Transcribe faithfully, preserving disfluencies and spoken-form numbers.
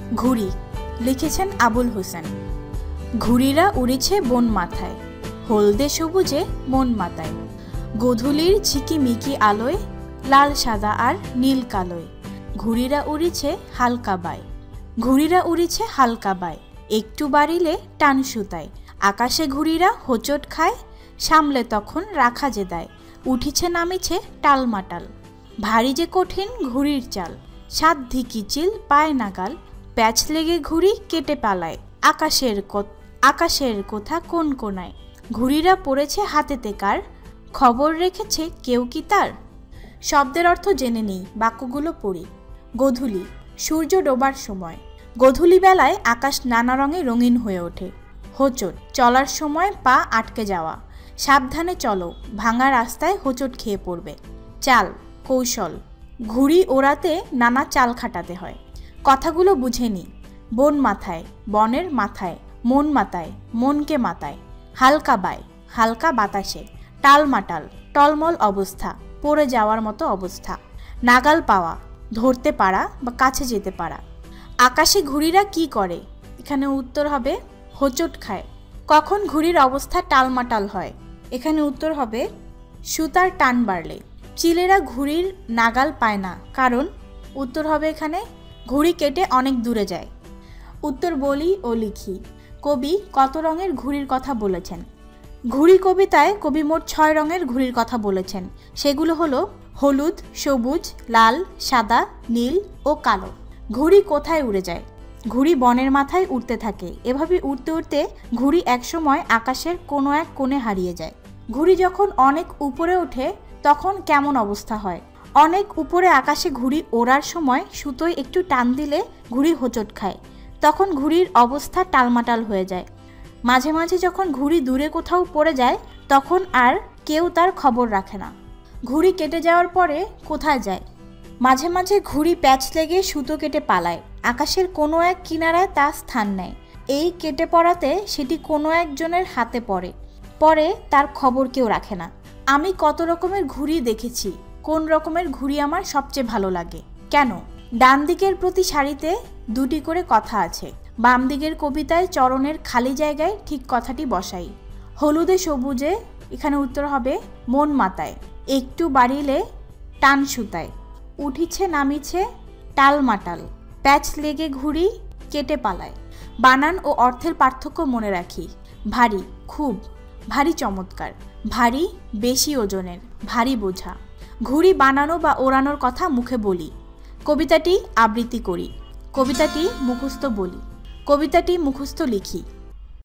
ঘুড়ি লিখেছেন আবুল হোসেন। ঘুড়িরা উড়েছে বন মাথায়, হলদে সবুজে মন মাতায়। গোধূলির ঝিকিমিকি আলোয়, লাল সাদা আর নীল কালোয়। ঘুড়িরা উড়িছে হালকা বায়, ঘুড়িরা উড়িছে হালকা বায়। একটু বাড়িলে টান সুতায়, আকাশে ঘুড়িরা হোঁচট খায়। সামলে তখন রাখা যে দায়, উঠিছে নামিছে টালমাটাল। ভারী যে কঠিন ঘুড়ির চাল, সাত ধিকিচিল পায় নাগাল। প্যাচ লেগে ঘুড়ি কেটে পালায়, আকাশের আকাশের কোথা কোন কোনায়। ঘুড়িরা পড়েছে হাতেতে কার, খবর রেখেছে কেউ কি তার। শব্দের অর্থ জেনে নিই, বাক্যগুলো পড়ি। গোধূলি, সূর্য ডোবার সময়। গোধূলি বেলায় আকাশ নানা রঙে রঙিন হয়ে ওঠে। হোঁচট, চলার সময় পা আটকে যাওয়া। সাবধানে চলো, ভাঙা রাস্তায় হোঁচট খেয়ে পড়বে। চাল, কৌশল। ঘুড়ি ওড়াতে নানা চাল খাটাতে হয়। কথাগুলো বুঝে নিই। বন মাথায়, বনের মাথায়। মন মাতায়, মনকে মাতায়। হালকা বায়, হালকা বাতাসে। টালমাটাল, টলমল অবস্থা, পড়ে যাওয়ার মতো অবস্থা। নাগাল পাওয়া, ধরতে পারা বা কাছে যেতে পারা। আকাশে ঘুড়িরা কি করে? এখানে উত্তর হবে হোঁচট খায়। কখন ঘুড়ির অবস্থা টালমাটাল হয়? এখানে উত্তর হবে সুতার টান বাড়লে। চিলেরা ঘুড়ির নাগাল পায় না, কারণ উত্তর হবে এখানে ঘুড়ি কেটে অনেক দূরে যায়। উত্তর বলি ও লিখি। কবি কত রঙের ঘুড়ির কথা বলেছেন? ঘুড়ি কবিতায় কবি মোট ছয় রঙের ঘুড়ির কথা বলেছেন। সেগুলো হলো হলুদ, সবুজ, লাল, সাদা, নীল ও কালো। ঘুড়ি কোথায় উড়ে যায়? ঘুড়ি বনের মাথায় উড়তে থাকে। এভাবে উড়তে উড়তে ঘুড়ি একসময় আকাশের কোনো এক কোণে হারিয়ে যায়। ঘুড়ি যখন অনেক উপরে ওঠে তখন কেমন অবস্থা হয়? অনেক উপরে আকাশে ঘুড়ি ওড়ার সময় সুতোয় একটু টান দিলে ঘুড়ি হোঁচট খায়, তখন ঘুড়ির অবস্থা টালমাটাল হয়ে যায়। মাঝে মাঝে যখন ঘুড়ি দূরে কোথাও পড়ে যায় তখন আর কেউ তার খবর রাখে না। ঘুড়ি কেটে যাওয়ার পরে কোথায় যায়? মাঝে মাঝে ঘুড়ি প্যাচ লেগে সুতো কেটে পালায়, আকাশের কোনো এক কিনারায় তা স্থান নেয়। এই কেটে পড়াতে সেটি কোনো একজনের হাতে পড়ে, পরে তার খবর কেউ রাখে না। আমি কত রকমের ঘুড়ি দেখেছি, কোন রকমের ঘুড়ি আমার সবচেয়ে ভালো লাগে, কেন? ডান দিকের প্রতি সারিতে দুটি করে কথা আছে। বাম দিকের কবিতায় চরণের খালি জায়গায় ঠিক কথাটি বসাই। হলুদে সবুজে, এখানে উত্তর হবে মন মাতায়। একটু বাড়িলে টান সুতায়। উঠিছে নামিছে টালমাটাল। প্যাচ লেগে ঘুড়ি কেটে পালায়। বানান ও অর্থের পার্থক্য মনে রাখি। ভারী, খুব, ভারী চমৎকার। ভারী, বেশি ওজনের, ভারী বোঝা। ঘুড়ি বানানো বা ওড়ানোর কথা মুখে বলি। কবিতাটি আবৃত্তি করি। কবিতাটি মুখস্থ বলি। কবিতাটি মুখস্থ লিখি।